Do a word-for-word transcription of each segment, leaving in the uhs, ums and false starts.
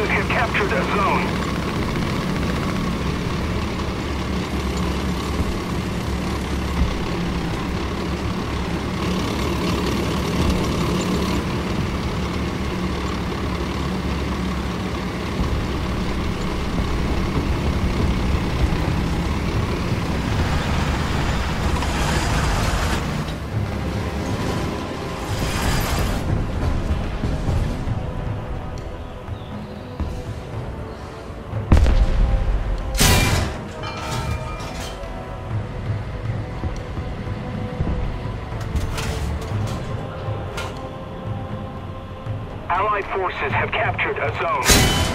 forces have captured a zone. Allied forces have captured a zone.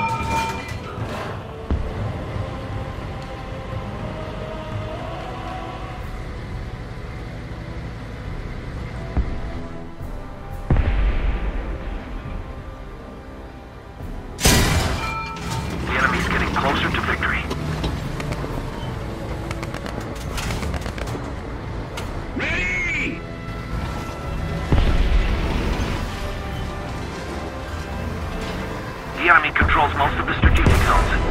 The enemy's getting closer to victory. Ready! The enemy controls most of the strategic zones.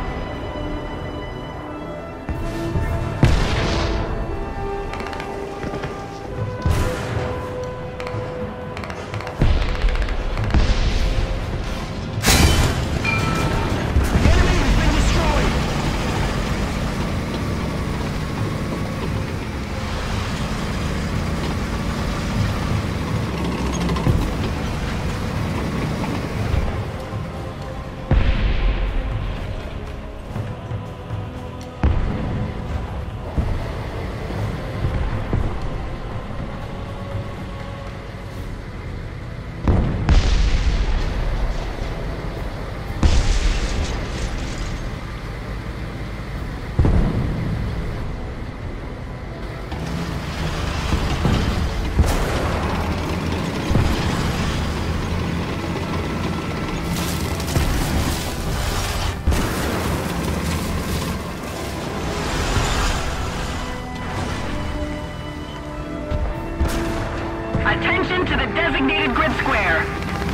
Attention to the designated grid square.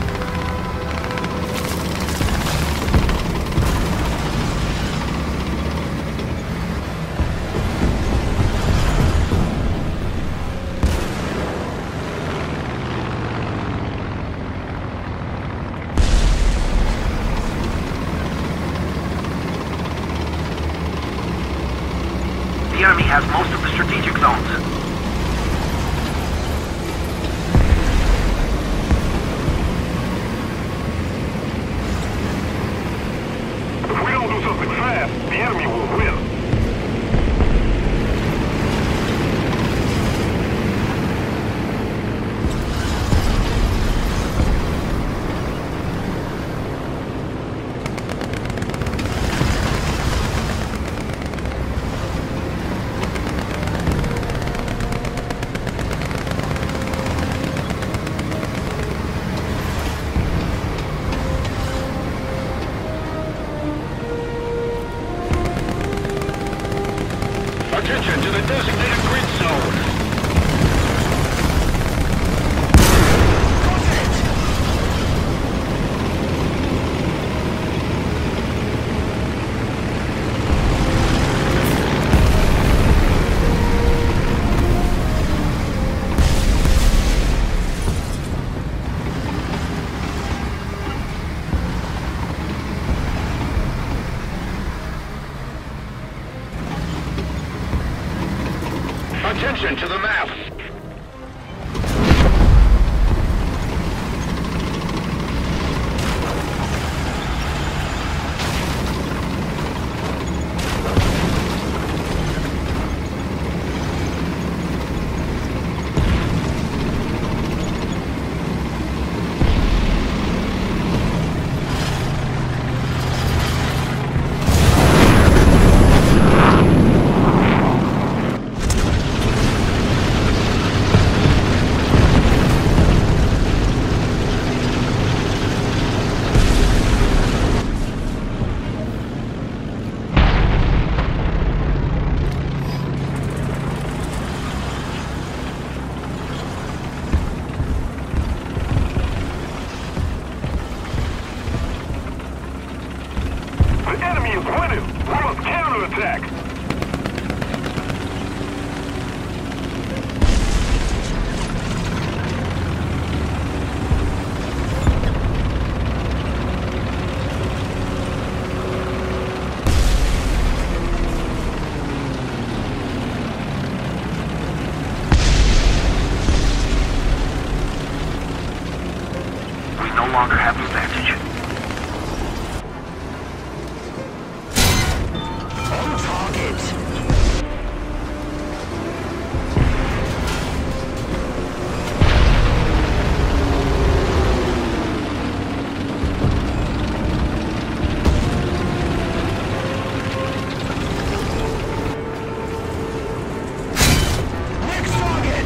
The enemy has most of the strategic zones. Something fast, the enemy will win. Attention to the designated grid zone. Attention to the map. attack. We no longer have the advantage. On target. Next target.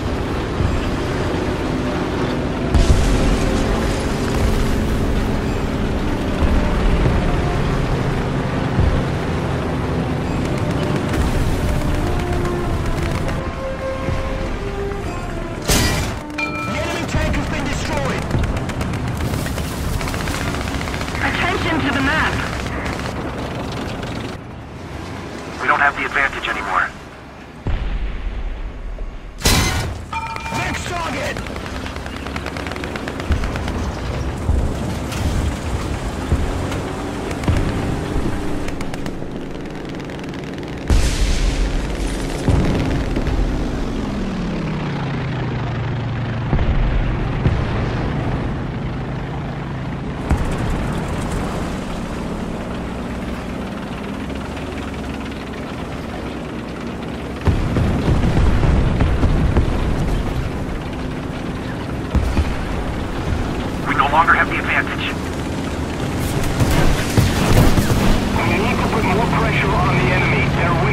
The enemy tank has been destroyed. Attention to the map. We don't have the advantage anymore. Next target. We no longer have the advantage. We need to put more pressure on the enemy. They're